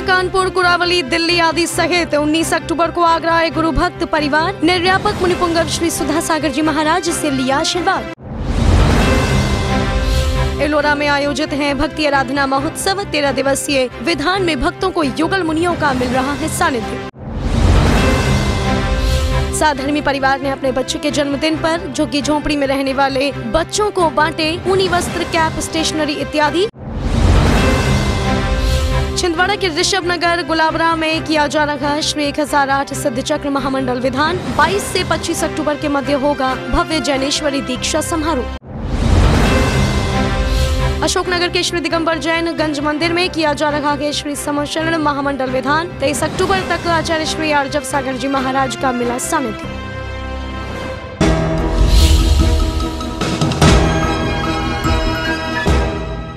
कानपुर, कुरावली, दिल्ली आदि सहित 19 अक्टूबर को आगरा आए गुरु भक्त परिवार। निर्व्यापक मुनिपुंगव श्री सुधा सागर जी महाराज से लिया आशीर्वाद। एलोरा में आयोजित है भक्ति आराधना महोत्सव। 13 दिवसीय विधान में भक्तों को युगल मुनियों का मिल रहा है सानिध्य। साधर्मी परिवार ने अपने बच्चे के जन्मदिन पर झुग्गी झोंपड़ी में रहने वाले बच्चों को बांटे ऊनी वस्त्र, कैप, स्टेशनरी इत्यादि। छिंदवाड़ा के ऋषभ नगर गुलाबरा में किया जा रहा श्री 1008 सिद्ध चक्र महामंडल विधान। 22 से 25 अक्टूबर के मध्य होगा भव्य जैनेश्वरी दीक्षा समारोह। अशोकनगर के श्री दिगंबर जैन गंज मंदिर में किया जा रहा है श्री समशरण महामंडल विधान। 23 अक्टूबर तक आचार्य श्री आर्जव सागर जी महाराज का मिला सानिध्य।